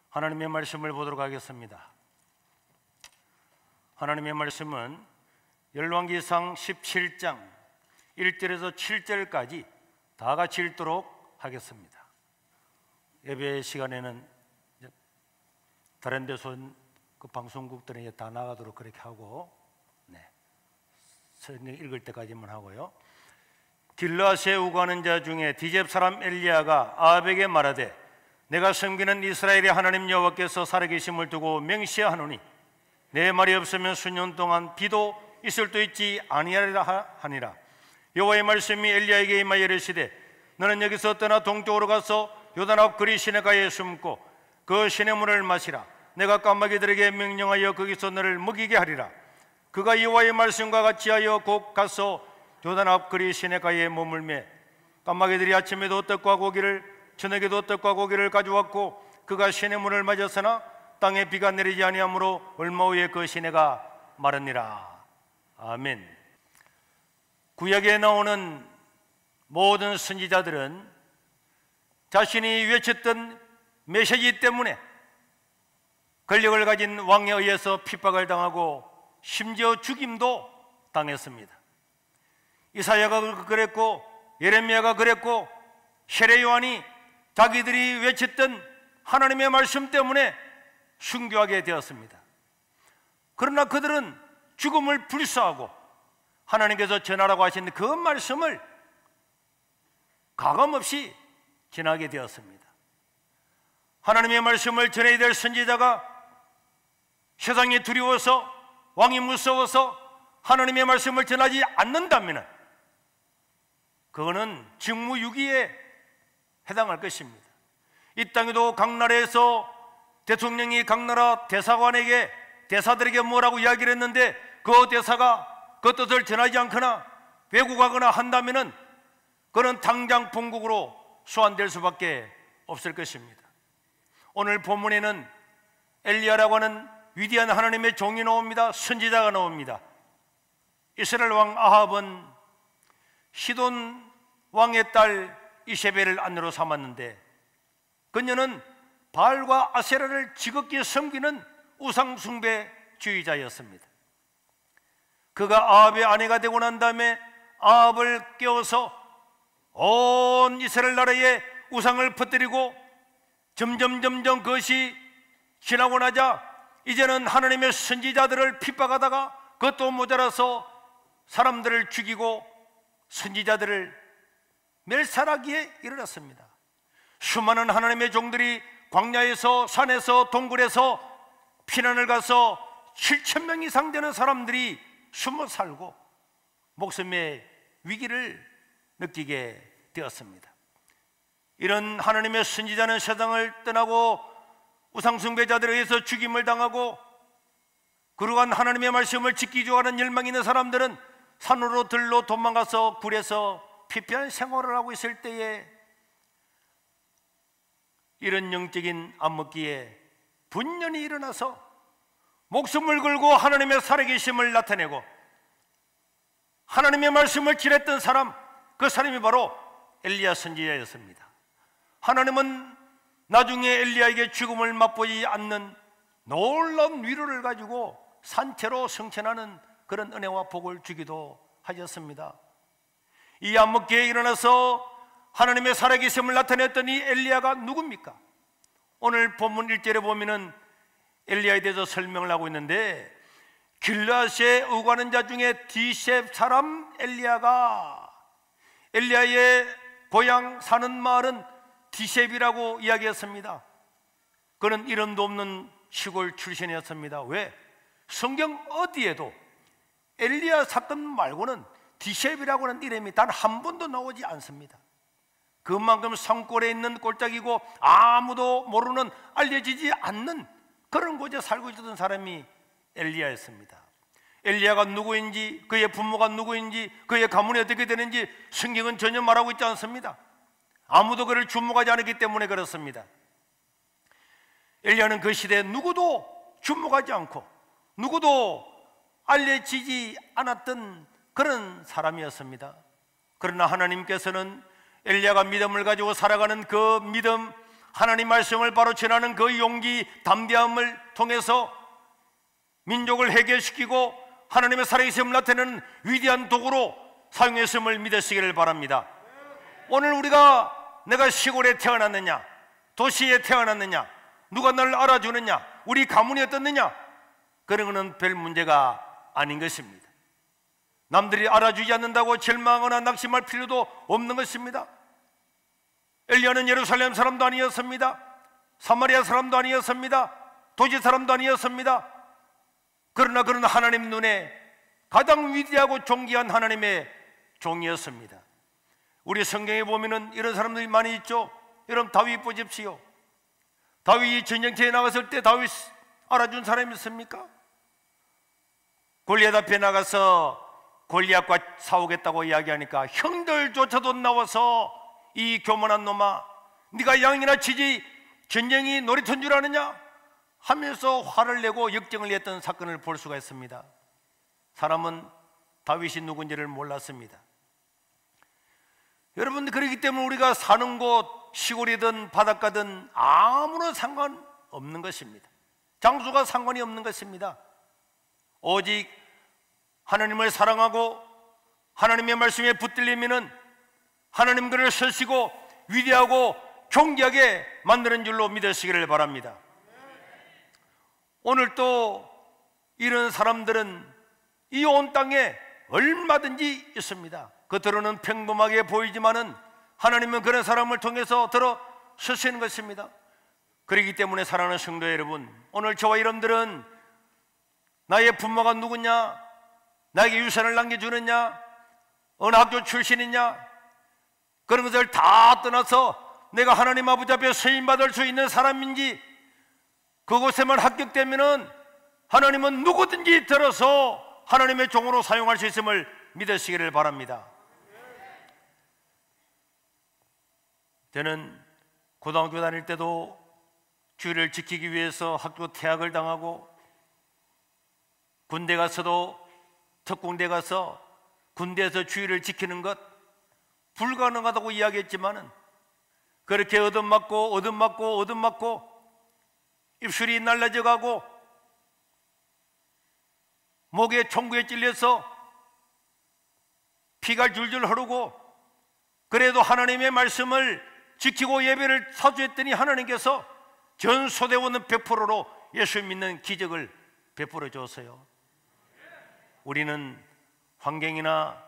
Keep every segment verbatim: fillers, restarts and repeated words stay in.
하나님의 말씀을 보도록 하겠습니다. 하나님의 말씀은 열왕기상 십칠 장 일 절에서 칠 절까지 다 같이 읽도록 하겠습니다. 예배 시간에는 다른 데서 그 방송국들에 다 나가도록 그렇게 하고, 네, 성경 읽을 때까지만 하고요. 길르앗에 우거하는 자 중에 디뎁 사람 엘리야가 아합에게 말하되, 내가 섬기는 이스라엘의 하나님 여호와께서 살아계심을 두고 맹세하노니 내 말이 없으면 수년 동안 비도 있을 수도 있지 아니하리라 하니라. 여호와의 말씀이 엘리야에게 임하여 이르시되, 너는 여기서 떠나 동쪽으로 가서 요단 앞 그리 시내가에 숨고 그 시내물을 마시라. 내가 까마귀들에게 명령하여 거기서 너를 먹이게 하리라. 그가 여호와의 말씀과 같이 하여 곧 가서 요단 앞 그리 시내가에 머물매 까마귀들이 아침에도 떡과 고기를 저녁에도 떡과 고기를 가져왔고 그가 시내물을 맞았으나 땅에 비가 내리지 아니하므로 얼마 후에 그 시내가 마르니라. 아멘. 구약에 나오는 모든 선지자들은 자신이 외쳤던 메시지 때문에 권력을 가진 왕에 의해서 핍박을 당하고 심지어 죽임도 당했습니다. 이사야가 그랬고 예레미야가 그랬고 세례 요한이 자기들이 외쳤던 하나님의 말씀 때문에 순교하게 되었습니다. 그러나 그들은 죽음을 불사하고 하나님께서 전하라고 하신 그 말씀을 가감없이 전하게 되었습니다. 하나님의 말씀을 전해야 될 선지자가 세상이 두려워서 왕이 무서워서 하나님의 말씀을 전하지 않는다면 그거는 직무유기에 해당할 것입니다. 이 땅에도 각 나라에서 대통령이 각 나라 대사관에게 대사들에게 뭐라고 이야기를 했는데 그 대사가 그 뜻을 전하지 않거나 왜곡하거나 한다면 그는 당장 본국으로 소환될 수밖에 없을 것입니다. 오늘 본문에는 엘리야라고 하는 위대한 하나님의 종이 나옵니다. 선지자가 나옵니다. 이스라엘 왕 아합은 시돈 왕의 딸 이세벨을 아내로 삼았는데 그녀는 바알과 아세라를 지극히 섬기는 우상숭배주의자였습니다. 그가 아합의 아내가 되고 난 다음에 아합을 깨워서 온 이스라엘 나라에 우상을 퍼뜨리고 점점 점점 그것이 지나고 나자 이제는 하나님의 선지자들을 핍박하다가 그것도 모자라서 사람들을 죽이고 선지자들을 멸살하기에 이르렀습니다. 수많은 하나님의 종들이 광야에서 산에서 동굴에서 피난을 가서 칠천 명 이상 되는 사람들이 숨어 살고 목숨의 위기를 느끼게 되었습니다. 이런 하나님의 선지자는 세상을 떠나고 우상숭배자들에 의해서 죽임을 당하고 그러한 하나님의 말씀을 지키려고 하는 열망이 있는 사람들은 산으로 들로 도망가서 굴에서 피폐한 생활을 하고 있을 때에 이런 영적인 암흑기에 분연히 일어나서 목숨을 걸고 하나님의 살아계심을 나타내고 하나님의 말씀을 지냈던 사람, 그 사람이 바로 엘리야 선지자였습니다. 하나님은 나중에 엘리야에게 죽음을 맛보지 않는 놀라운 위로를 가지고 산채로 성천하는 그런 은혜와 복을 주기도 하셨습니다. 이 암흑기에 일어나서 하나님의 살아계심을 나타냈던 이 엘리야가 누굽니까? 오늘 본문 일 절에 보면은 엘리야에 대해서 설명을 하고 있는데 길르앗에 우거하는 자 중에 디뎁 사람 엘리야가, 엘리야의 고향 사는 마을은 디뎁이라고 이야기했습니다. 그는 이름도 없는 시골 출신이었습니다. 왜? 성경 어디에도 엘리야 사건 말고는 디뎁이라고 하는 이름이 단 한 번도 나오지 않습니다. 그만큼 산골에 있는 꼴짝이고 아무도 모르는, 알려지지 않는 그런 곳에 살고 있던 사람이 엘리야였습니다. 엘리야가 누구인지, 그의 부모가 누구인지, 그의 가문이 어떻게 되는지 성경은 전혀 말하고 있지 않습니다. 아무도 그를 주목하지 않았기 때문에 그렇습니다. 엘리야는 그 시대에 누구도 주목하지 않고 누구도 알려지지 않았던 그런 사람이었습니다. 그러나 하나님께서는 엘리야가 믿음을 가지고 살아가는 그 믿음, 하나님 말씀을 바로 전하는 그 용기, 담대함을 통해서 민족을 해결시키고 하나님의 살아계심을 나타내는 위대한 도구로 사용했음을 믿으시기를 바랍니다. 오늘 우리가 내가 시골에 태어났느냐, 도시에 태어났느냐, 누가 나를 알아주느냐, 우리 가문이 어떻느냐, 그런 것은 별 문제가 아닌 것입니다. 남들이 알아주지 않는다고 절망하거나 낙심할 필요도 없는 것입니다. 엘리야는 예루살렘 사람도 아니었습니다. 사마리아 사람도 아니었습니다. 도시 사람도 아니었습니다. 그러나 그는 하나님 눈에 가장 위대하고 존귀한 하나님의 종이었습니다. 우리 성경에 보면은 이런 사람들이 많이 있죠. 여러분, 다윗 보십시오. 다윗이 전쟁터에 나갔을 때 다윗 알아준 사람이 있습니까? 골리앗 앞에 나가서 골리앗과 싸우겠다고 이야기하니까 형들조차도 나와서 이 교만한 놈아, 네가 양이나 치지 전쟁이 놀이터인 줄 아느냐 하면서 화를 내고 역정을 냈던 사건을 볼 수가 있습니다. 사람은 다윗이 누군지를 몰랐습니다. 여러분, 그렇기 때문에 우리가 사는 곳 시골이든 바닷가든 아무런 상관없는 것입니다. 장소가 상관이 없는 것입니다. 오직 하나님을 사랑하고 하나님의 말씀에 붙들리면은 하나님 그를 서시고 위대하고 존귀하게 만드는 줄로 믿으시기를 바랍니다. 오늘 또 이런 사람들은 이 온 땅에 얼마든지 있습니다. 겉으로는 평범하게 보이지만은 하나님은 그런 사람을 통해서 들어 서시는 것입니다. 그렇기 때문에 사랑하는 성도 여러분, 오늘 저와 여러분들은 나의 부모가 누구냐, 나에게 유산을 남겨주느냐, 어느 학교 출신이냐, 그런 것을 다 떠나서 내가 하나님 아버지 앞에 쓰임받을 수 있는 사람인지, 그곳에만 합격되면은 하나님은 누구든지 들어서 하나님의 종으로 사용할 수 있음을 믿으시기를 바랍니다. 저는 고등학교 다닐 때도 주의를 지키기 위해서 학교 퇴학을 당하고, 군대 가서도 특공대 가서 군대에서 주의를 지키는 것 불가능하다고 이야기했지만은 그렇게 얻어맞고 얻어맞고 얻어맞고 입술이 날라져 가고 목에 총구에 찔려서 피가 줄줄 흐르고, 그래도 하나님의 말씀을 지키고 예배를 사주했더니 하나님께서 전소대원은 백 퍼센트로 예수 믿는 기적을 베풀어 줬어요. 우리는 환경이나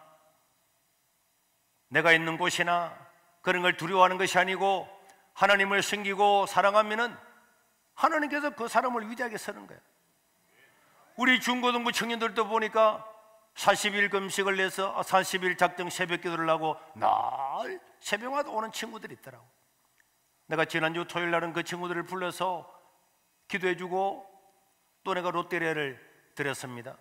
내가 있는 곳이나 그런 걸 두려워하는 것이 아니고 하나님을 섬기고 사랑하면은 하나님께서 그 사람을 위대하게 쓰는 거예요. 우리 중고등부 청년들도 보니까 사십 일 금식을 내서 사십 일 작정 새벽 기도를 하고 날 새벽마다 오는 친구들이 있더라고. 내가 지난주 토요일 날은 그 친구들을 불러서 기도해주고 또 내가 롯데리아를 드렸습니다.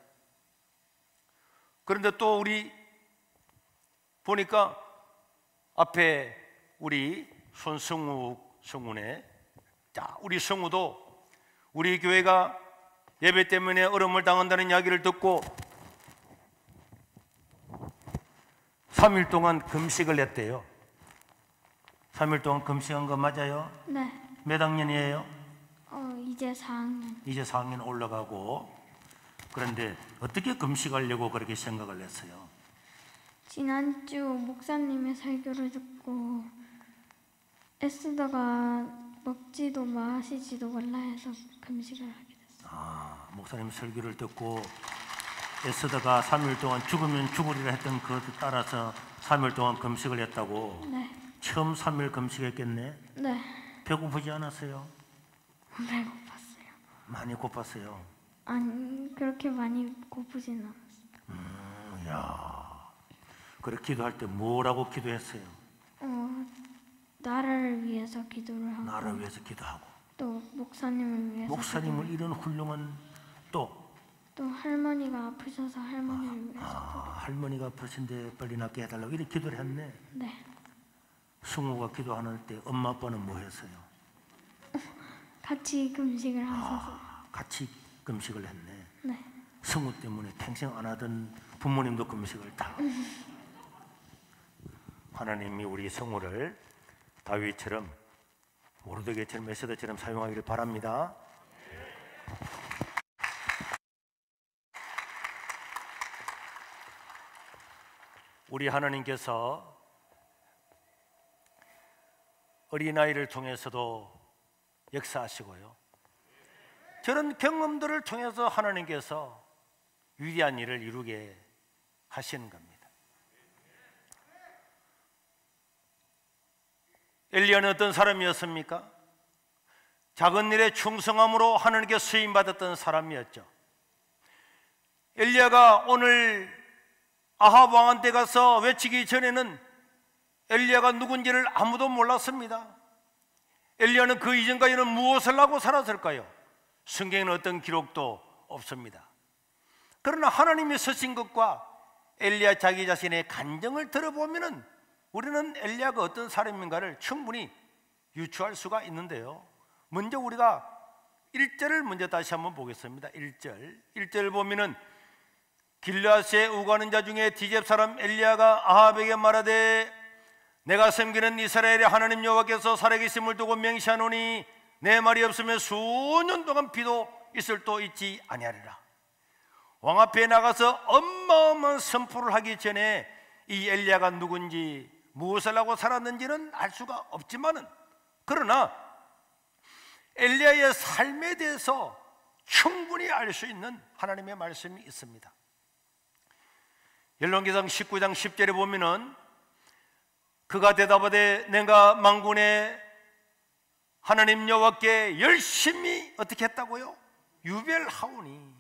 그런데 또 우리 보니까 앞에 우리 손승욱 성우네, 자, 우리 성우도 우리 교회가 예배 때문에 어려움을 당한다는 이야기를 듣고 삼 일 동안 금식을 했대요. 삼 일 동안 금식한 거 맞아요? 네. 몇 학년이에요? 어, 이제 사 학년. 이제 사 학년 올라가고. 그런데 어떻게 금식하려고 그렇게 생각을 했어요? 지난주 목사님의 설교를 듣고 애쓰다가 먹지도 마시지도 말라 해서 금식을 하게 됐어요. 아, 목사님 설교를 듣고 애쓰다가 삼 일 동안 죽으면 죽으리라 했던 그것에 따라서 삼 일 동안 금식을 했다고? 네. 처음 삼 일 금식했겠네? 네. 배고프지 않았어요? 배고팠어요. 많이 고팠어요? 아니, 그렇게 많이 고프진 않았어요. 음, 야, 그래 기도할 때 뭐라고 기도했어요? 어, 나라를 위해서 기도를 하고, 나를 위해서 기도하고, 또 목사님을 위해서 목사님을 기도를, 이런 훌륭한 또 또 할머니가 아프셔서 할머니를 위해서 아, 할머니가 아프신데 빨리 낫게 해달라고 이렇게 기도를 했네. 네. 승우가 기도하는 때 엄마 아빠는 뭐 했어요? 같이 금식을 하셔서. 아, 같이 금식을 했네. 네. 승우 때문에 평생 안 하던 부모님도 금식을 다. 하나님이 우리 승우를 다윗처럼 오르드게처럼 메시드처럼 사용하기를 바랍니다. 우리 하나님께서 어린아이를 통해서도 역사하시고요, 저런 경험들을 통해서 하나님께서 위대한 일을 이루게 하시는 겁니다. 엘리야는 어떤 사람이었습니까? 작은 일에 충성함으로 하나님께 쓰임받았던 사람이었죠. 엘리야가 오늘 아합 왕한테 가서 외치기 전에는 엘리야가 누군지를 아무도 몰랐습니다. 엘리야는 그 이전까지는 무엇을 하고 살았을까요? 성경에는 어떤 기록도 없습니다. 그러나 하나님이 쓰신 것과 엘리야 자기 자신의 간증을 들어보면 우리는 엘리야가 어떤 사람인가를 충분히 유추할 수가 있는데요, 먼저 우리가 일 절을 먼저 다시 한번 보겠습니다. 일 절 일 절을 보면은 길르앗에 우거하는 자 중에 디셉 사람 엘리야가 아합에게 말하되 내가 섬기는 이스라엘의 하나님 여호와께서 살아계심을 두고 맹세하노니 내 말이 없으면 수년 동안 비도 있을도 있지 아니하리라. 왕 앞에 나가서 어마어마한 선포를 하기 전에 이 엘리야가 누군지 무엇을 하고 살았는지는 알 수가 없지만은, 그러나 엘리야의 삶에 대해서 충분히 알 수 있는 하나님의 말씀이 있습니다. 열왕기상 십구 장 십 절에 보면은 그가 대답하되 내가 만군의 하나님 여호와께 열심히 어떻게 했다고요? 유별하오니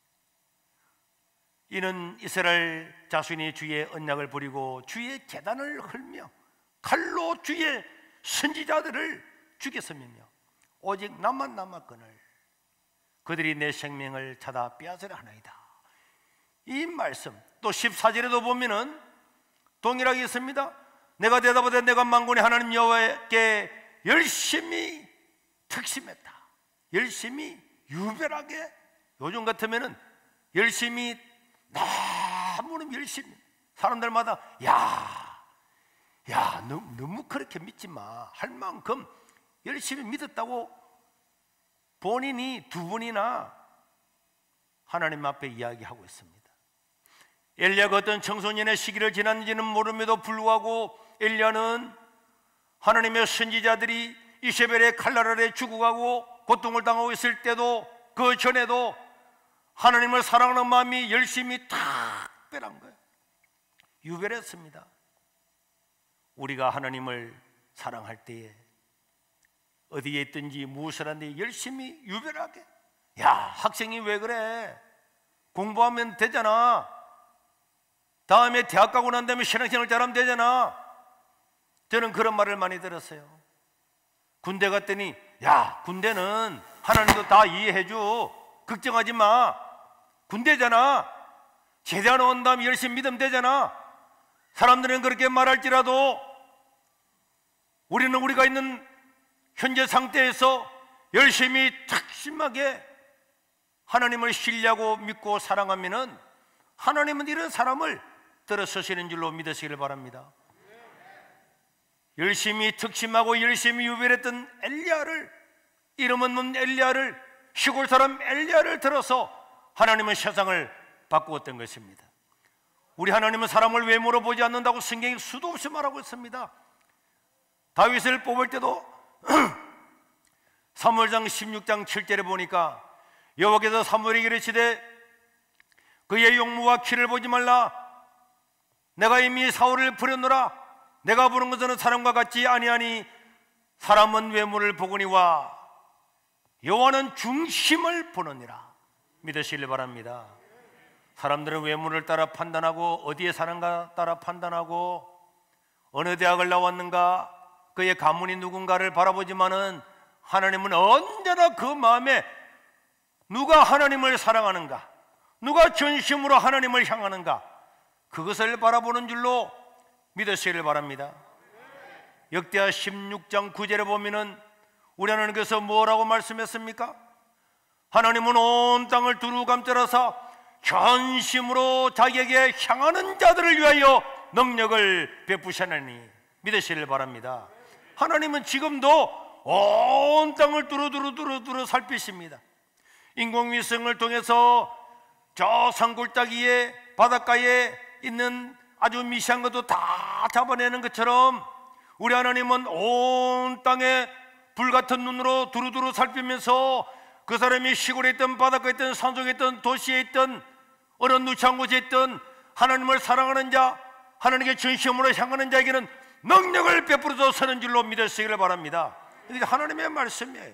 이는 이스라엘 자손이 주의 언약을 버리고 주의 제단을 헐며 칼로 주의 선지자들을 죽였음이며 오직 나만 남았거늘 그들이 내 생명을 찾아 빼앗으려 하나이다. 이 말씀 또 십사 절에도 보면은 동일하게 있습니다. 내가 대답하되 내가 만군의 하나님 여호와께 열심히 특심했다. 열심히 유별하게, 요즘 같으면은 열심히 너무 열심히 사람들마다 야, 야 너무, 너무 그렇게 믿지 마 할 만큼 열심히 믿었다고 본인이 두 번이나 하나님 앞에 이야기하고 있습니다. 엘리야가 어떤 청소년의 시기를 지났는지는 모름에도 불구하고 엘리야는 하나님의 선지자들이 이세벨의 칼날 아래 죽어가고 고통을 당하고 있을 때도 그 전에도 하나님을 사랑하는 마음이 열심히 특별한 거예요. 유별했습니다. 우리가 하나님을 사랑할 때에 어디에 있든지 무엇을 하는데 열심히 유별하게, 야 학생이 왜 그래? 공부하면 되잖아. 다음에 대학 가고 난 다음에 신앙생활 잘하면 되잖아. 저는 그런 말을 많이 들었어요. 군대 갔더니 야 군대는 하나님도 다 이해해줘, 걱정하지 마, 군대잖아, 제대하러 온 다음에 열심히 믿으면 되잖아. 사람들은 그렇게 말할지라도 우리는 우리가 있는 현재 상태에서 열심히 특심하게 하나님을 신뢰하고 믿고 사랑하면은 하나님은 이런 사람을 들어서시는 줄로 믿으시기를 바랍니다. 열심히 특심하고 열심히 유별했던 엘리야를, 이름 없는 엘리야를, 시골 사람 엘리야를 들어서 하나님은 세상을 바꾸었던 것입니다. 우리 하나님은 사람을 외모로 보지 않는다고 성경이 수도 없이 말하고 있습니다. 다윗을 뽑을 때도 사무엘상 십육 장 칠 절에 보니까 여호와께서 사무엘에게 이르시되 그의 용모와 키를 보지 말라. 내가 이미 사울을 부렸노라. 내가 부른 것은 사람과 같지 아니하니 사람은 외모를 보거니와 여호와는 중심을 보느니라. 믿으시길 바랍니다. 사람들은 외모를 따라 판단하고 어디에 사는가 따라 판단하고 어느 대학을 나왔는가, 그의 가문이 누군가를 바라보지만은 하나님은 언제나 그 마음에 누가 하나님을 사랑하는가, 누가 전심으로 하나님을 향하는가, 그것을 바라보는 줄로 믿으시기를 바랍니다. 역대하 십육 장 구 절에 보면은 우리 하나님께서 뭐라고 말씀했습니까? 하나님은 온 땅을 두루 감싸서 전심으로 자기에게 향하는 자들을 위하여 능력을 베푸시나니 믿으시기를 바랍니다. 하나님은 지금도 온 땅을 두루두루두루두루 살피십니다. 인공위성을 통해서 저 산골짜기에 바닷가에 있는 아주 미세한 것도 다 잡아내는 것처럼 우리 하나님은 온 땅에 불같은 눈으로 두루두루 살피면서 그 사람이 시골에 있던 바닷가에 있던 산속에 있던 도시에 있던 어느 누추한 곳에 있던 하나님을 사랑하는 자, 하나님께 전심으로 향하는 자에게는 능력을 베풀어서 서는 줄로 믿으시기를 바랍니다. 이게 하나님의 말씀이에요.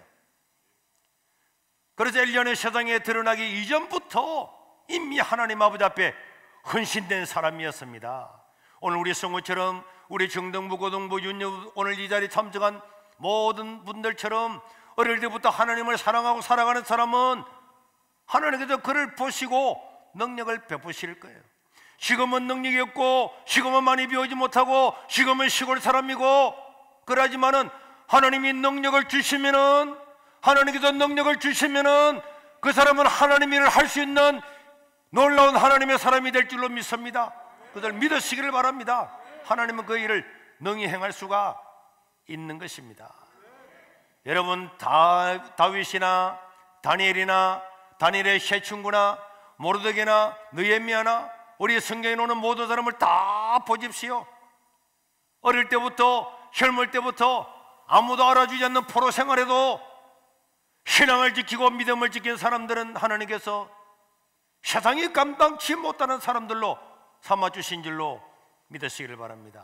그래서 엘리야는 세상에 드러나기 이전부터 이미 하나님 아버지 앞에 헌신된 사람이었습니다. 오늘 우리 성우처럼 우리 중등부, 고등부, 윤여 오늘 이 자리에 참석한 모든 분들처럼 어릴 때부터 하나님을 사랑하고 살아가는 사람은 하나님께서 그를 보시고 능력을 베푸실 거예요. 지금은 능력이 없고 지금은 많이 배우지 못하고 지금은 시골 사람이고 그러지만은 하나님이 능력을 주시면은 하나님께서 능력을 주시면은 그 사람은 하나님 일을 할 수 있는 놀라운 하나님의 사람이 될 줄로 믿습니다. 그들 믿으시기를 바랍니다. 하나님은 그 일을 능히 행할 수가 있는 것입니다. 여러분 다, 다윗이나 다니엘이나 다니엘의 세 친구나 모르드게나 느헤미야나 우리 성경에 나오는 모든 사람을 다 보십시오. 어릴 때부터 젊을 때부터 아무도 알아주지 않는 포로 생활에도 신앙을 지키고 믿음을 지킨 사람들은 하나님께서 세상이 감당치 못하는 사람들로 삼아주신 줄로 믿으시기를 바랍니다.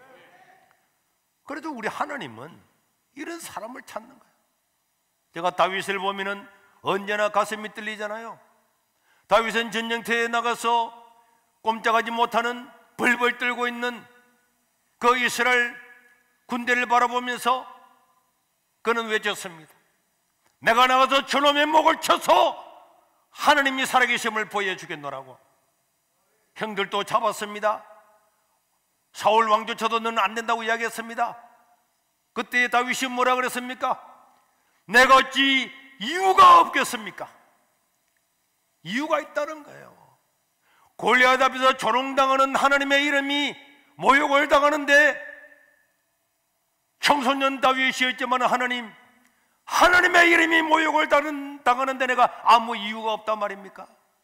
그래도 우리 하나님은 이런 사람을 찾는 거예요. 제가 다윗을 보면은 언제나 가슴이 뚫리잖아요. 다윗은 전쟁터에 나가서 꼼짝하지 못하는 벌벌 떨고 있는 그 이스라엘 군대를 바라보면서 그는 외쳤습니다. 내가 나가서 저놈의 목을 쳐서 하나님이 살아계심을 보여주겠노라고. 형들도 잡았습니다. 사울 왕조차도 너는 안 된다고 이야기했습니다. 그때 다윗이 뭐라 그랬습니까? 내가 어찌 이유가 없겠습니까? 이유가 있다는 거예요. 골리앗 앞에서 조롱당하는 하나님의 이름이 모욕을 당하는데 청소년 다윗이었지만 하나님 하나님의 이름이 모욕을 당하는데 내가 아무 이유가 없단 말입니까?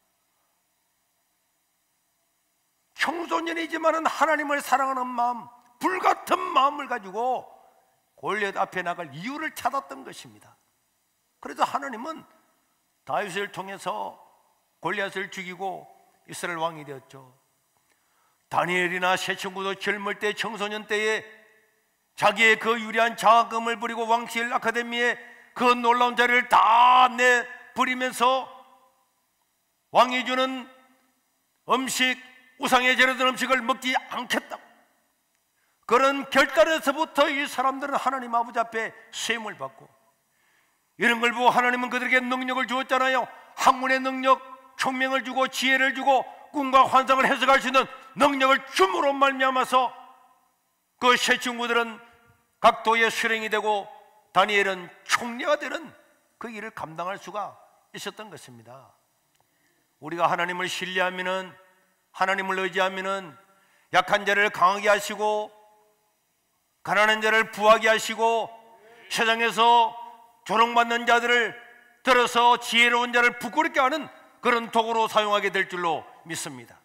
청소년이지만 하나님을 사랑하는 마음, 불같은 마음을 가지고 골리앗 앞에 나갈 이유를 찾았던 것입니다. 그래서 하나님은 다윗을 통해서 골리앗을 죽이고 이스라엘 왕이 되었죠. 다니엘이나 세 친구도 젊을 때 청소년 때에 자기의 그 유리한 장학금을 부리고 왕실 아카데미에 그 놀라운 자리를 다 내버리면서 왕이 주는 음식, 우상의 제로된 음식을 먹지 않겠다, 그런 결단에서부터 이 사람들은 하나님 아버지 앞에 세움을 받고, 이런 걸 보고 하나님은 그들에게 능력을 주었잖아요. 학문의 능력, 총명을 주고 지혜를 주고 꿈과 환상을 해석할 수 있는 능력을 줌으로 말미암아서 그 세 친구들은 각도의 수령이 되고 다니엘은 총리가 되는 그 일을 감당할 수가 있었던 것입니다. 우리가 하나님을 신뢰하면은, 하나님을 의지하면은 약한 자를 강하게 하시고 가난한 자를 부하게 하시고 세상에서 조롱받는 자들을 들어서 지혜로운 자를 부끄럽게 하는 그런 도구로 사용하게 될 줄로 믿습니다.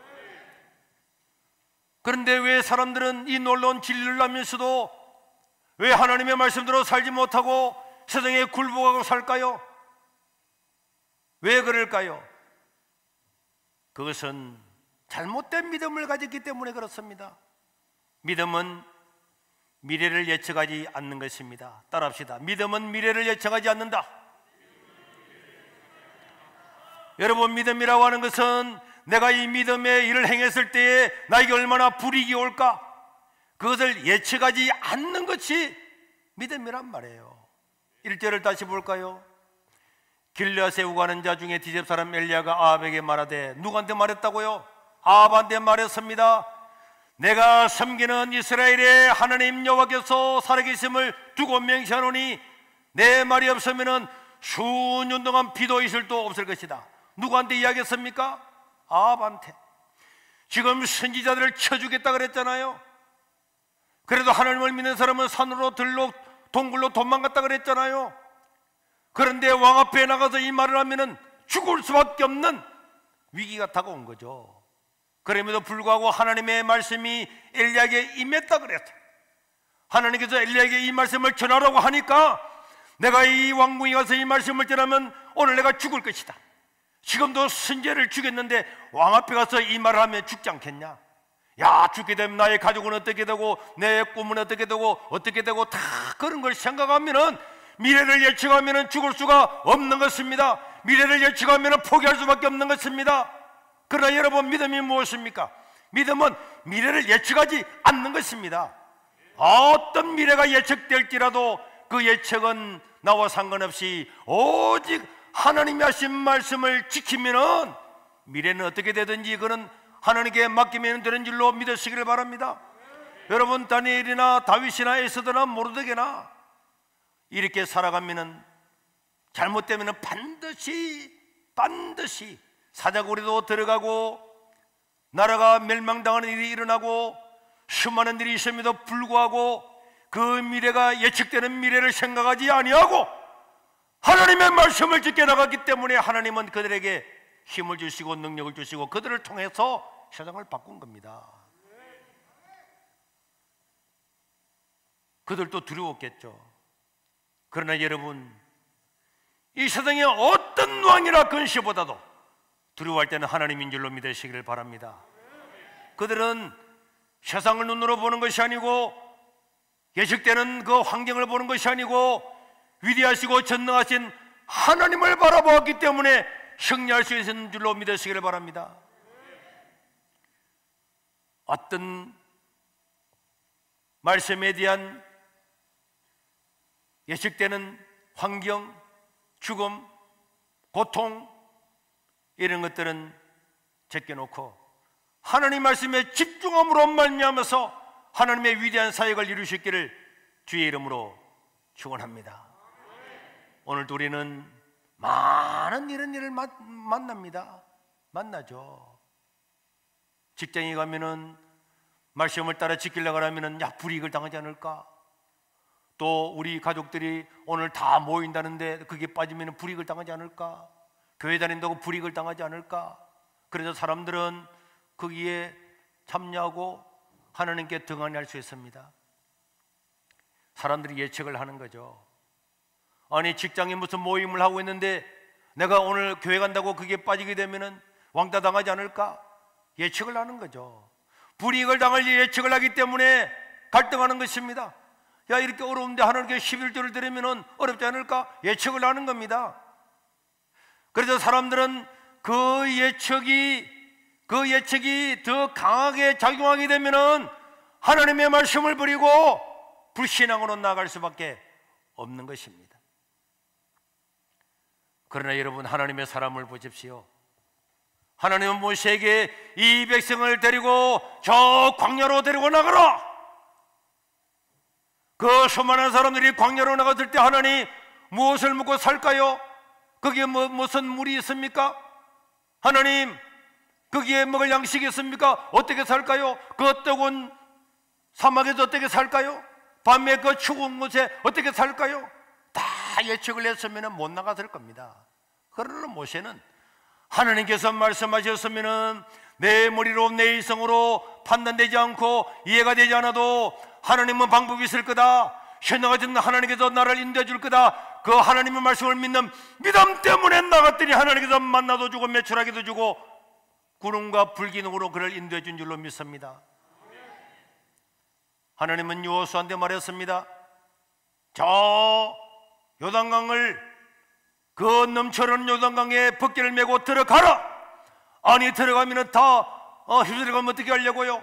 그런데 왜 사람들은 이 놀라운 진리를 알면서도 왜 하나님의 말씀대로 살지 못하고 세상에 굴복하고 살까요? 왜 그럴까요? 그것은 잘못된 믿음을 가졌기 때문에 그렇습니다. 믿음은 미래를 예측하지 않는 것입니다. 따라합시다. 믿음은 미래를 예측하지 않는다. 여러분, 믿음이라고 하는 것은 내가 이 믿음의 일을 행했을 때에 나에게 얼마나 불이익이 올까, 그것을 예측하지 않는 것이 믿음이란 말이에요. 일 절을 다시 볼까요? 길르앗에 우가는 자 중에 디셉 사람 엘리야가 아합에게 말하되, 누구한테 말했다고요? 아합한테 말했습니다. 내가 섬기는 이스라엘의 하나님 여호와께서 살아계심을 두고 맹세하노니 내 말이 없으면 수년 동안 비도 이슬도 없을 것이다. 누구한테 이야기했습니까? 아합한테. 지금 선지자들을 쳐주겠다 그랬잖아요. 그래도 하나님을 믿는 사람은 산으로 들로 동굴로 도망갔다 그랬잖아요. 그런데 왕 앞에 나가서 이 말을 하면은 죽을 수밖에 없는 위기가 다가온 거죠. 그럼에도 불구하고 하나님의 말씀이 엘리야에게 임했다 그랬어요. 하나님께서 엘리야에게 이 말씀을 전하라고 하니까 내가 이 왕궁에 가서 이 말씀을 전하면 오늘 내가 죽을 것이다. 지금도 선지자를 죽였는데 왕 앞에 가서 이 말을 하면 죽지 않겠냐? 야, 죽게 되면 나의 가족은 어떻게 되고 내 꿈은 어떻게 되고 어떻게 되고 다 그런 걸 생각하면은 미래를 예측하면은 죽을 수가 없는 것입니다. 미래를 예측하면은 포기할 수밖에 없는 것입니다. 그러나 여러분, 믿음이 무엇입니까? 믿음은 미래를 예측하지 않는 것입니다. 어떤 미래가 예측될지라도 그 예측은 나와 상관없이 오직 하나님이 하신 말씀을 지키면은 미래는 어떻게 되든지 그는 하나님께 맡기면 되는 줄로 믿으시기를 바랍니다. 여러분, 다니엘이나 다윗이나 에스더나 모르드게나 이렇게 살아가면은 잘못되면은 반드시 반드시 사자고리도 들어가고 나라가 멸망당하는 일이 일어나고 수많은 일이 있음에도 불구하고 그 미래가 예측되는 미래를 생각하지 아니하고 하나님의 말씀을 지켜나갔기 때문에 하나님은 그들에게 힘을 주시고 능력을 주시고 그들을 통해서 세상을 바꾼 겁니다. 그들도 두려웠겠죠. 그러나 여러분, 이 세상의 어떤 왕이나 근시보다도 두려워할 때는 하나님인 줄로 믿으시기를 바랍니다. 그들은 세상을 눈으로 보는 것이 아니고 예측되는 그 환경을 보는 것이 아니고 위대하시고 전능하신 하나님을 바라보았기 때문에 승리할 수 있는 줄로 믿으시기를 바랍니다. 어떤 말씀에 대한 예측되는 환경, 죽음, 고통 이런 것들은 제껴놓고 하나님 말씀에 집중함으로 말미암아서 하나님의 위대한 사역을 이루시기를 주의 이름으로 축원합니다. 오늘도 우리는 많은 이런 일을 만납니다. 만나죠. 직장에 가면은 말씀을 따라 지키려고 하면은 야, 불이익을 당하지 않을까? 또 우리 가족들이 오늘 다 모인다는데 그게 빠지면 불이익을 당하지 않을까? 교회 다닌다고 불이익을 당하지 않을까? 그래서 사람들은 거기에 참여하고 하나님께 등한할 수 있습니다. 사람들이 예측을 하는 거죠. 아니, 직장에 무슨 모임을 하고 있는데 내가 오늘 교회 간다고 그게 빠지게 되면은 왕따 당하지 않을까? 예측을 하는 거죠. 불이익을 당할 예측을 하기 때문에 갈등하는 것입니다. 야, 이렇게 어려운데 하나님께 십일 조를 드리면은 어렵지 않을까? 예측을 하는 겁니다. 그래서 사람들은 그 예측이 그 예측이 더 강하게 작용하게 되면은 하나님의 말씀을 버리고 불신앙으로 나아갈 수밖에 없는 것입니다. 그러나 여러분, 하나님의 사람을 보십시오. 하나님은 모세에게 이 백성을 데리고 저 광야로 데리고 나가라. 그 수많은 사람들이 광야로 나갔을 때 하나님 무엇을 먹고 살까요? 거기에 뭐, 무슨 물이 있습니까? 하나님, 거기에 먹을 양식이 있습니까? 어떻게 살까요? 그 뜨거운 사막에서 어떻게 살까요? 밤에 그 추운 곳에 어떻게 살까요? 다 예측을 했으면 못 나갔을 겁니다. 그러나 모세는 하나님께서 말씀하셨으면 내 머리로 내 이성으로 판단되지 않고 이해가 되지 않아도 하나님은 방법이 있을 거다. 신앙하신 하나님께서 나를 인도해 줄 거다. 그 하나님의 말씀을 믿는 믿음 때문에 나갔더니 하나님께서 만나도 주고 매출하기도 주고 구름과 불기능으로 그를 인도해 준 줄로 믿습니다. 하나님은 여호수아한테 말했습니다. 저 요단강을 그 넘쳐흐르는 요단강에 벅기를 메고 들어가라. 아니, 들어가면 다 어, 휩쓸어가면 어떻게 하려고요?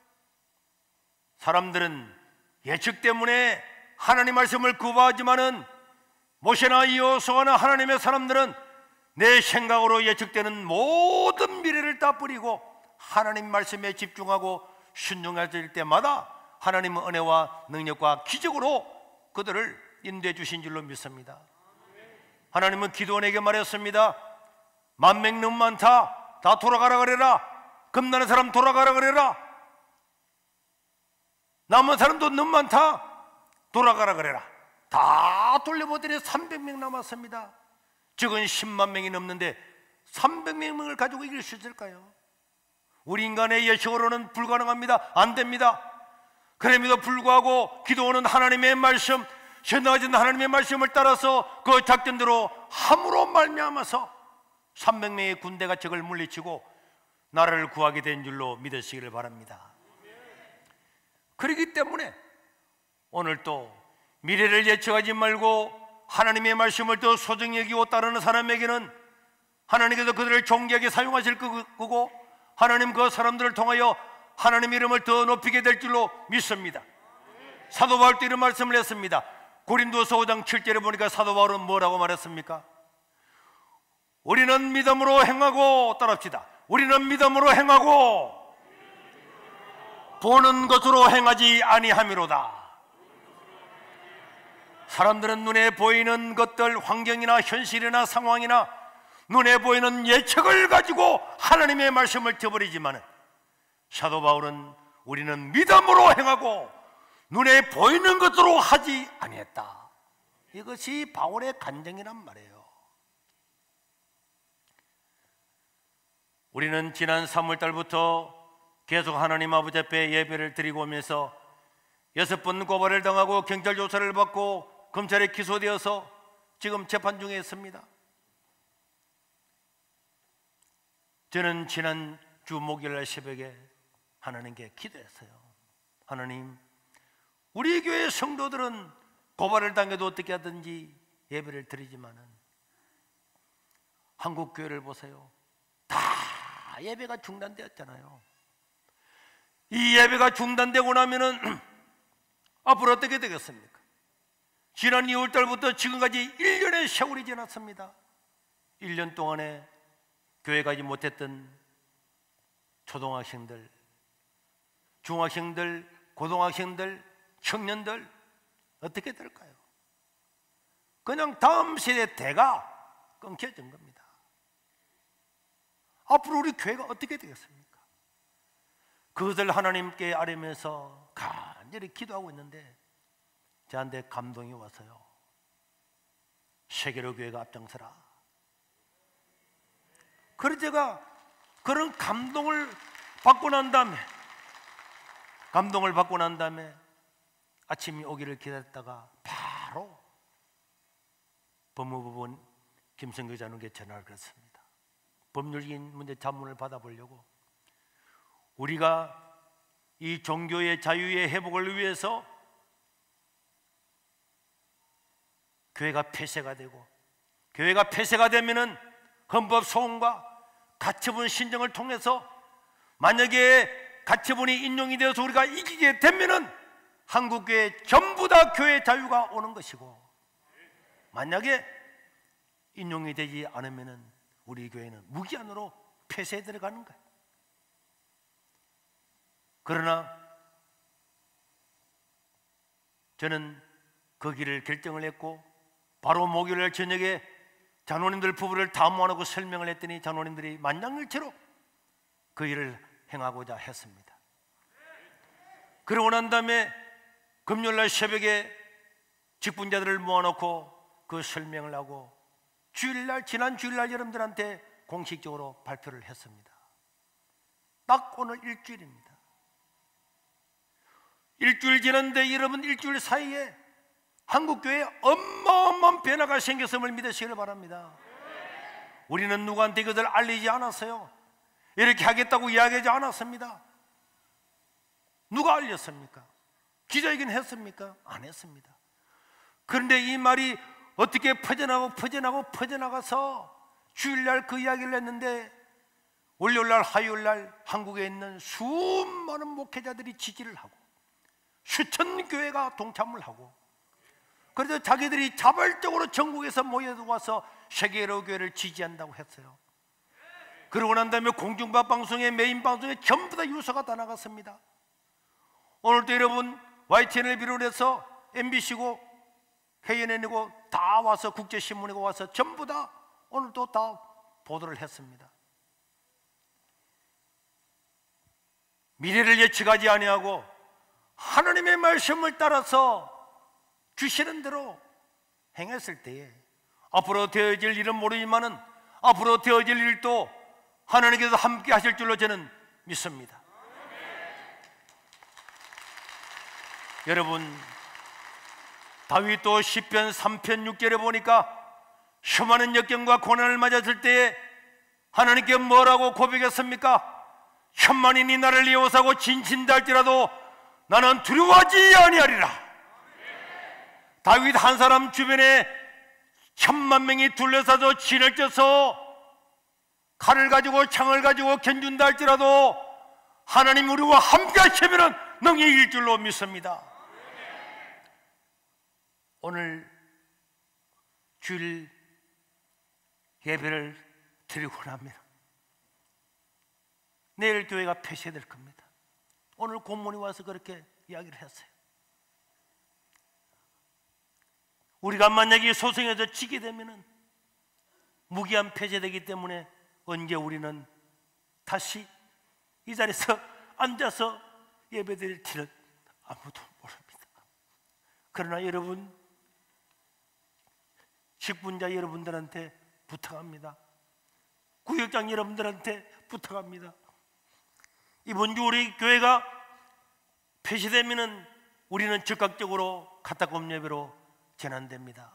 사람들은 예측 때문에 하나님 말씀을 거부하지만은 모세나 여호수아나 하나님의 사람들은 내 생각으로 예측되는 모든 미래를 다 버리고 하나님 말씀에 집중하고 순종할 때마다 하나님의 은혜와 능력과 기적으로 그들을 인도해 주신 줄로 믿습니다. 하나님은 기드온에게 말했습니다. 만명 너무 많다. 다 돌아가라 그래라. 겁나는 사람 돌아가라 그래라. 남은 사람도 너무 많다. 돌아가라 그래라. 다 돌려보더니 삼백 명 남았습니다. 적은 십만 명이 넘는데 삼백 명을 가지고 이길 수 있을까요? 우리 인간의 예측으로는 불가능합니다. 안 됩니다. 그럼에도 불구하고 기도원은 하나님의 말씀, 전하진 하나님의 말씀을 따라서 그 작전대로 함으로 말미암아서 삼백 명의 군대가 적을 물리치고 나라를 구하게 된 줄로 믿으시기를 바랍니다. 그렇기 때문에 오늘 또 미래를 예측하지 말고 하나님의 말씀을 더 소중히 여기고 따르는 사람에게는 하나님께서 그들을 존귀하게 사용하실 거고 하나님 그 사람들을 통하여 하나님 이름을 더 높이게 될 줄로 믿습니다. 사도 바울도 이런 말씀을 했습니다. 고린도서 오 장 칠 절에 보니까 사도 바울은 뭐라고 말했습니까? 우리는 믿음으로 행하고, 따라합시다. 우리는 믿음으로 행하고 보는 것으로 행하지 아니함이로다. 사람들은 눈에 보이는 것들, 환경이나 현실이나 상황이나 눈에 보이는 예측을 가지고 하나님의 말씀을 펴버리지만 사도 바울은 우리는 믿음으로 행하고 눈에 보이는 것으로 하지 아니했다. 이것이 바울의 간증이란 말이에요. 우리는 지난 삼월 달부터 계속 하나님 아버지 앞에 예배를 드리고 오면서 여섯 번 고발을 당하고 경찰 조사를 받고 검찰에 기소되어서 지금 재판 중에 있습니다. 저는 지난 주 목요일 새벽에 하나님께 기도했어요. 하나님, 우리 교회 성도들은 고발을 당해도 어떻게 하든지 예배를 드리지만은 한국 교회를 보세요. 다 예배가 중단되었잖아요. 이 예배가 중단되고 나면은 앞으로 어떻게 되겠습니까? 지난 이월 달부터 지금까지 일 년의 세월이 지났습니다. 일 년 동안에 교회 가지 못했던 초등학생들, 중학생들, 고등학생들, 청년들 어떻게 될까요? 그냥 다음 세대 대가 끊겨진 겁니다. 앞으로 우리 교회가 어떻게 되겠습니까? 그것을 하나님께 아뢰면서 간절히 기도하고 있는데 저한테 감동이 와서요. 세계로 교회가 앞장서라. 그래서 제가 그런 감동을 받고 난 다음에 감동을 받고 난 다음에 아침이 오기를 기다렸다가 바로 법무부 김성교 장로에게 전화를 걸었습니다. 법률적인 문제 자문을 받아보려고. 우리가 이 종교의 자유의 회복을 위해서 교회가 폐쇄가 되고, 교회가 폐쇄가 되면은 헌법 소원과 가처분 신정을 통해서 만약에 가처분이 인용이 되어서 우리가 이기게 되면은 한국 교회 전부 다 교회 자유가 오는 것이고, 만약에 인용이 되지 않으면은 우리 교회는 무기한으로 폐쇄에 들어가는 거예요. 그러나 저는 그 길을 결정을 했고 바로 목요일 저녁에 장로님들 부부를 다 모아놓고 설명을 했더니 장로님들이 만장일치로 그 일을 행하고자 했습니다. 그러고 난 다음에 금요일날 새벽에 직분자들을 모아놓고 그 설명을 하고 주일날, 지난 주일날 여러분들한테 공식적으로 발표를 했습니다. 딱 오늘 일주일입니다. 일주일 지났는데 여러분 일주일 사이에 한국교회에 어마어마한 변화가 생겼음을 믿으시길 바랍니다. 우리는 누구한테 이것을 알리지 않았어요. 이렇게 하겠다고 이야기하지 않았습니다. 누가 알렸습니까? 기자회견 했습니까? 안 했습니다. 그런데 이 말이 어떻게 퍼져나가고 퍼져나가고 퍼져나가서 주일날 그 이야기를 했는데 월요일날 화요일날 한국에 있는 수많은 목회자들이 지지를 하고 수천 교회가 동참을 하고, 그래서 자기들이 자발적으로 전국에서 모여와서 세계로 교회를 지지한다고 했어요. 그러고 난 다음에 공중파 방송에, 메인 방송에 전부 다 유서가 다 나갔습니다. 오늘도 여러분 와이티엔을 비롯해서 엠비씨고 케이엔엔이고 다 와서, 국제신문이고 와서 전부 다 오늘도 다 보도를 했습니다. 미래를 예측하지 아니하고 하나님의 말씀을 따라서 주시는 대로 행했을 때에 앞으로 되어질 일은 모르지만은 앞으로 되어질 일도 하나님께서 함께 하실 줄로 저는 믿습니다. 여러분, 다윗도 시편 삼 편 육 절에 보니까 수많은 역경과 고난을 맞았을 때에 하나님께 뭐라고 고백했습니까? 천만인이 나를 에워싸고 진친달지라도 나는 두려워하지 아니하리라. 다윗 한 사람 주변에 천만 명이 둘러싸서 진을 쪄서 칼을 가지고 창을 가지고 견준다 할지라도 하나님 우리와 함께 하시면 능히 이길 줄로 믿습니다. 오늘 주일 예배를 드리고 나면 내일 교회가 폐쇄될 겁니다. 오늘 공무원이 와서 그렇게 이야기를 했어요. 우리가 만약에 소송에서 지게 되면 무기한 폐쇄되기 때문에 언제 우리는 다시 이 자리에서 앉아서 예배드릴지는 아무도 모릅니다. 그러나 여러분, 직분자 여러분들한테 부탁합니다. 구역장 여러분들한테 부탁합니다. 이번 주 우리 교회가 폐쇄되면 우리는 즉각적으로 카타콤 예배로 전환됩니다.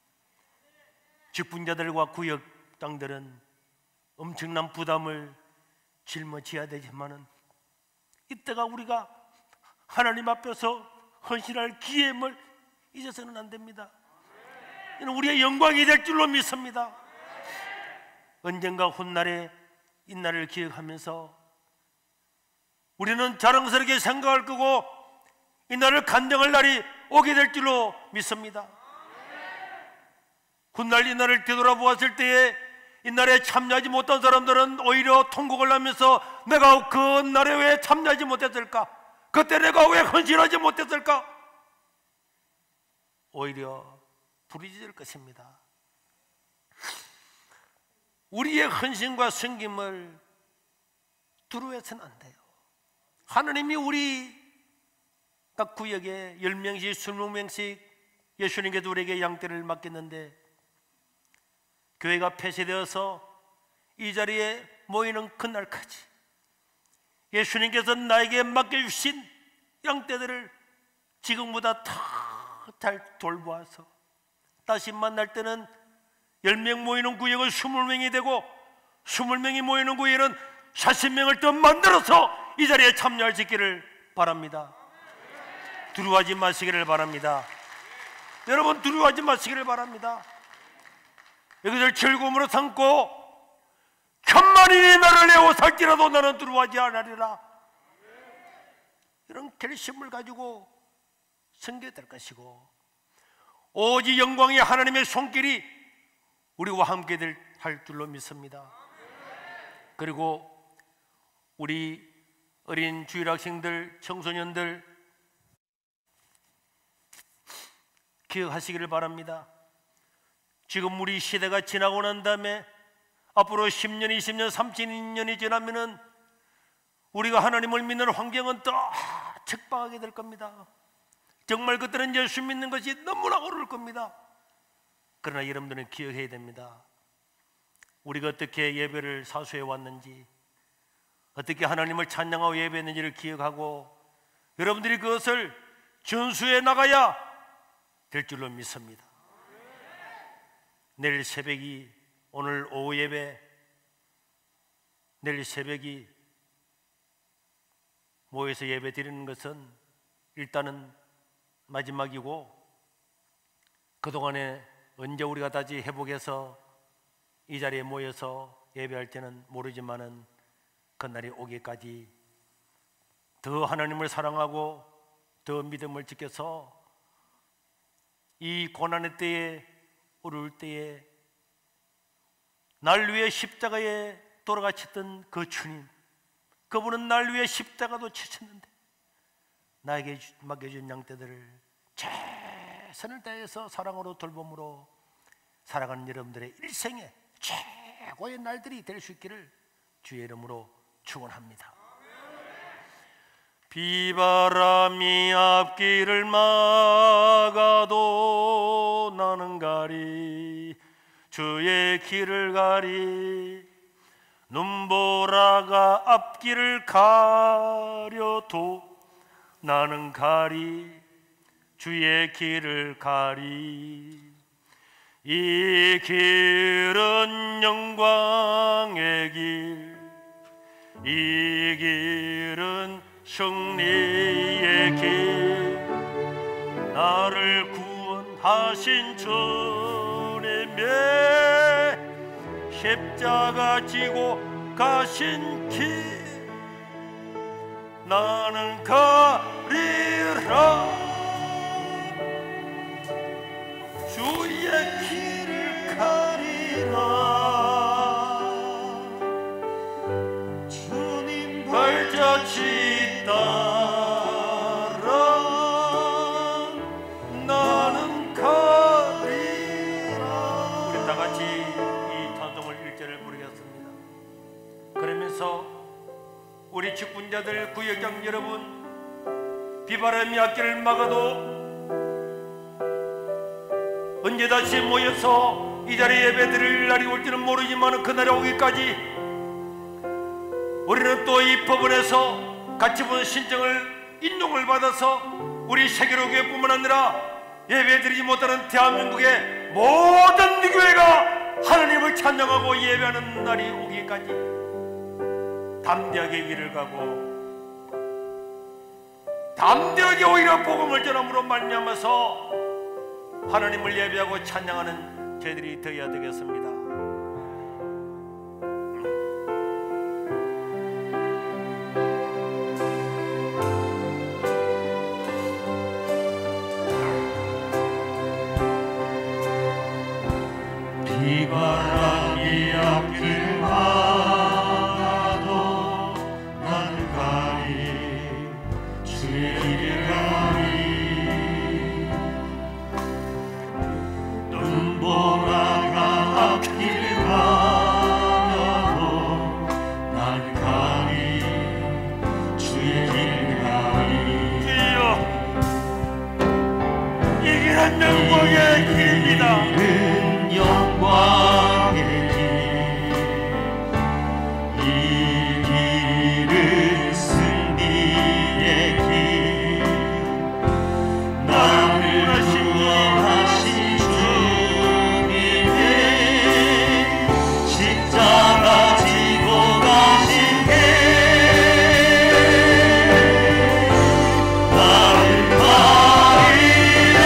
직분자들과 구역장들은 엄청난 부담을 짊어져야 되지만은 이때가 우리가 하나님 앞에서 헌신할 기회임을 잊어서는 안 됩니다. 이는 우리의 영광이 될 줄로 믿습니다. 언젠가 훗날에 이날을 기억하면서 우리는 자랑스럽게 생각할 거고 이날을 간증할 날이 오게 될 줄로 믿습니다. 훗날 이날을 되돌아보았을 때에 이날에 참여하지 못한 사람들은 오히려 통곡을 하면서 내가 그 날에 왜 참여하지 못했을까? 그때 내가 왜 헌신하지 못했을까? 오히려 부르짖을 것입니다. 우리의 헌신과 섬김을 두려워해서는 안 돼요. 하나님이 우리 각 구역에 열 명씩, 이십 명씩 예수님께서 우리에게 양떼를 맡겼는데 교회가 폐쇄되어서 이 자리에 모이는 그날까지 예수님께서 나에게 맡겨주신 양떼들을 지금보다 더 잘 돌보아서 다시 만날 때는 열 명 모이는 구역은 이십 명이 되고 이십 명이 모이는 구역은 사십 명을 더 만들어서 이 자리에 참여할 수 있기를 바랍니다. 두려워하지 마시기를 바랍니다. 여러분, 두려워하지 마시기를 바랍니다. 이것을 즐거움으로 삼고 천만인이 나를 에워살지라도 나는 두려워하지 않으리라. 이런 결심을 가지고 섬겨야 될 것이고 오직 영광의 하나님의 손길이 우리와 함께 할 줄로 믿습니다. 그리고 우리 어린 주일학생들, 청소년들 기억하시기를 바랍니다. 지금 우리 시대가 지나고 난 다음에 앞으로 십 년, 이십 년, 삼십 년이 지나면은 우리가 하나님을 믿는 환경은 더 척박하게 될 겁니다. 정말 그때는 예수 믿는 것이 너무나 어려울 겁니다. 그러나 여러분들은 기억해야 됩니다. 우리가 어떻게 예배를 사수해 왔는지, 어떻게 하나님을 찬양하고 예배했는지를 기억하고 여러분들이 그것을 전수해 나가야 될 줄로 믿습니다. 내일 새벽이, 오늘 오후 예배, 내일 새벽이 모여서 예배 드리는 것은 일단은 마지막이고 그동안에 언제 우리가 다시 회복해서 이 자리에 모여서 예배할지는 모르지만은 그날이 오기까지 더 하나님을 사랑하고 더 믿음을 지켜서 이 고난의 때에, 어려울 때에 날 위해 십자가에 돌아가셨던 그 주님, 그분은 날 위해 십자가도 치셨는데 나에게 맡겨준 양떼들을 최선을 다해서 사랑으로 돌봄으로 살아가는 여러분들의 일생의 최고의 날들이 될 수 있기를 주의 이름으로 축원합니다. 비바람이 앞길을 막아도 나는 가리 주의 길을 가리 눈보라가 앞길을 가려도 나는 가리 주의 길을 가리 이 길은 영광의 길 이 길은 승리의 길 나를 구원하신 주님의 십자가 지고 가신 길 나는 가리라 주의 길을 가리라 주님 발자취 따라 나는 가리라. 우리 다같이 이 찬송을 일 절을 부르겠습니다. 그러면서 우리 직분자들 구역장 여러분 비바람이 앞길을 막아도 언제 다시 모여서 이 자리에 예배드릴 날이 올지는 모르지만 그날이 오기까지 우리는 또 이 법원에서 같이 본 신청을 인용을 받아서 우리 세계로교회뿐만 아니라 예배드리지 못하는 대한민국의 모든 교회가 하나님을 찬양하고 예배하는 날이 오기까지 담대하게 길을 가고 담대하게 오히려 복음을 전함으로 말미암아서 하나님을 예배하고 찬양하는 저희들이 되어야 되겠습니다. 비바람이 앞길 막아도 나는 가리 주의 길을 가리 눈보라가 앞길 가려도 나는 가리 주의 길을 가리 주여 이 길은 영광의 길입니다. 영광의 길, 이 길은 승리의 길, 나를 구원하신 주님의 십자가 지고 가신 길, 나를 가리라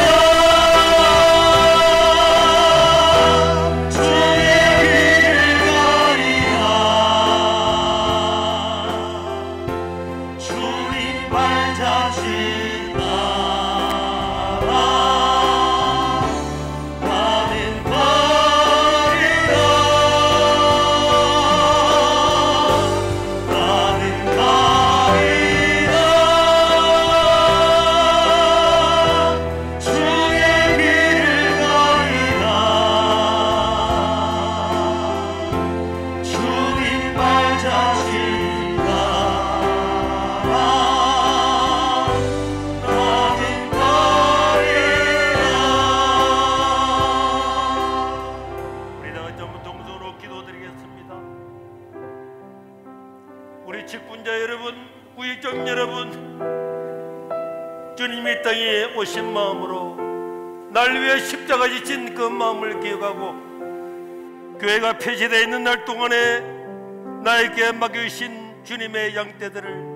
주님이 땅에 오신 마음으로 날 위해 십자가 지친 그 마음을 기억하고 교회가 폐지되어 있는 날 동안에 나에게 맡겨주신 주님의 양떼들을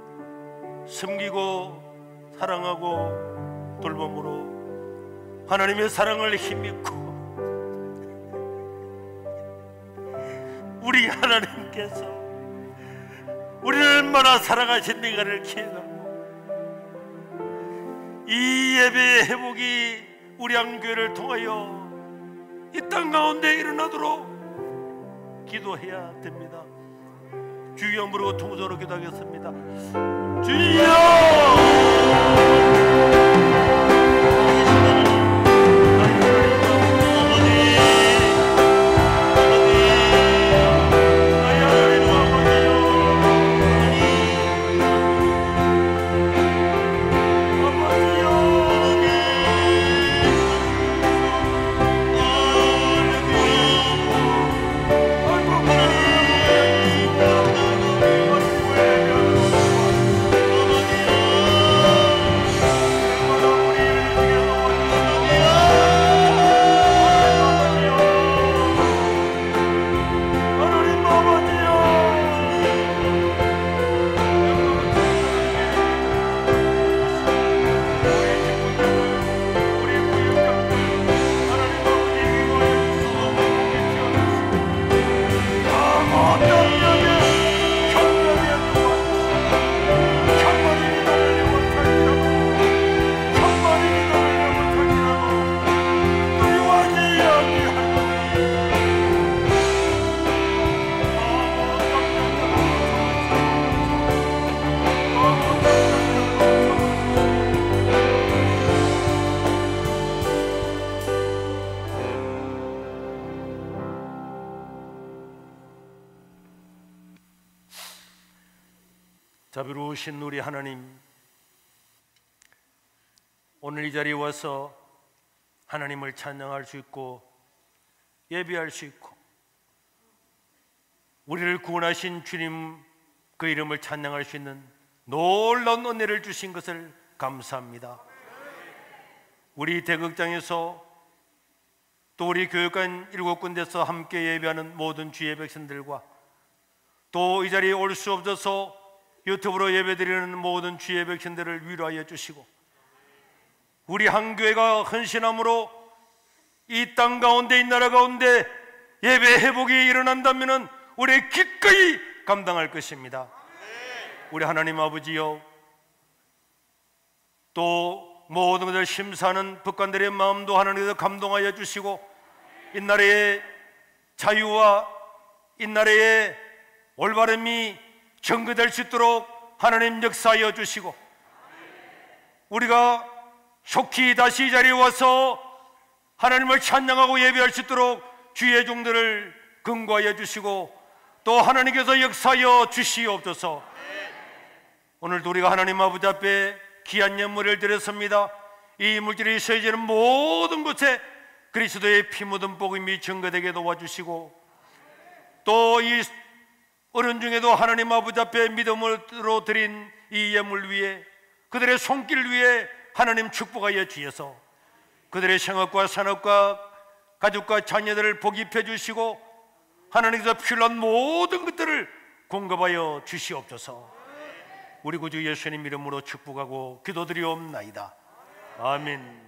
섬기고 사랑하고 돌봄으로 하나님의 사랑을 힘입고 우리 하나님께서 우리를 얼마나 사랑하셨는가를 기억하고 이 예배의 회복이 우리 한교회를 통하여 이 땅 가운데 일어나도록 기도해야 됩니다. 주여 부르고 통성으로 기도하겠습니다. 주여! 자비로우신 우리 하나님, 오늘 이 자리에 와서 하나님을 찬양할 수 있고 예배할 수 있고 우리를 구원하신 주님 그 이름을 찬양할 수 있는 놀라운 은혜를 주신 것을 감사합니다. 우리 대극장에서 또 우리 교육관 일곱 군데서 함께 예배하는 모든 주의 백성들과 또 이 자리에 올 수 없어서 유튜브로 예배드리는 모든 주의 백성들을 위로하여 주시고, 우리 한 교회가 헌신함으로 이 땅 가운데, 이 나라 가운데 예배 회복이 일어난다면 우리 기꺼이 감당할 것입니다. 우리 하나님 아버지여, 또 모든 것을 심사하는 북한들의 마음도 하나님께서 감동하여 주시고, 이 나라의 자유와 이 나라의 올바름이 전개될 수 있도록 하나님 역사하여 주시고, 우리가 속히 다시 이 자리에 와서 하나님을 찬양하고 예배할 수 있도록 주의 종들을 근거하여 주시고, 또 하나님께서 역사하여 주시옵소서. 오늘도 우리가 하나님 아버지 앞에 귀한 예물을 드렸습니다. 이 물질이 쇠지는 모든 곳에 그리스도의 피 묻은 복음이 증거되게 도와주시고, 또 이 어른 중에도 하나님 아버지 앞에 믿음으로 드린 이 예물 위에, 그들의 손길 위에 하나님 축복하여 주셔서 그들의 생업과 산업과 가족과 자녀들을 복이 펴주시고, 하나님께서 필요한 모든 것들을 공급하여 주시옵소서. 우리 구주 예수님 이름으로 축복하고 기도드리옵나이다. 아멘.